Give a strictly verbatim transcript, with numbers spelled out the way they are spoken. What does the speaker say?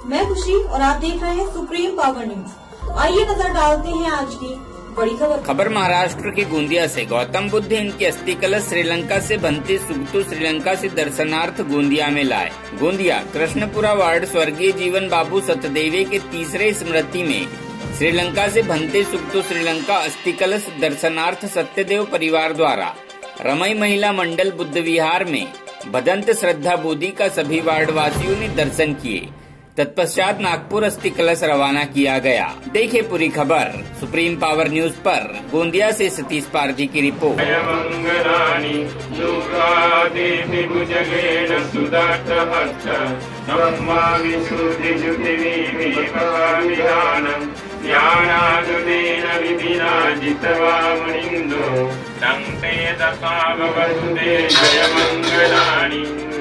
मैं खुशी और आप देख रहे हैं सुप्रीम पावर न्यूज। आइए नजर डालते हैं आज की बड़ी खबर। खबर महाराष्ट्र के गोंदिया से। गौतम बुद्ध इनकी अस्थि कलश श्रीलंका से बनते सुगतु श्रीलंका से दर्शनार्थ गोंदिया में लाए। गोंदिया कृष्णपुरा वार्ड स्वर्गीय जीवन बाबू सतदेवे के तीसरे स्मृति में श्रीलंका से बनते सुगतु श्रीलंका अस्थि कलश दर्शनार्थ सत्यदेव परिवार द्वारा रमई महिला मंडल बुद्ध विहार में भदंत श्रद्धा बोधि का सभी वार्ड वासियों ने दर्शन किए। तत्पश्चात नागपुर अस्थि कलश रवाना किया गया। देखिए पूरी खबर सुप्रीम पावर न्यूज पर। गोंदिया से सतीश पारधी की रिपोर्ट। ज्ञानादुदेन विधिना जित्वा मुनिन्दो लङ्केत साववसुदे जय मङ्गलानि।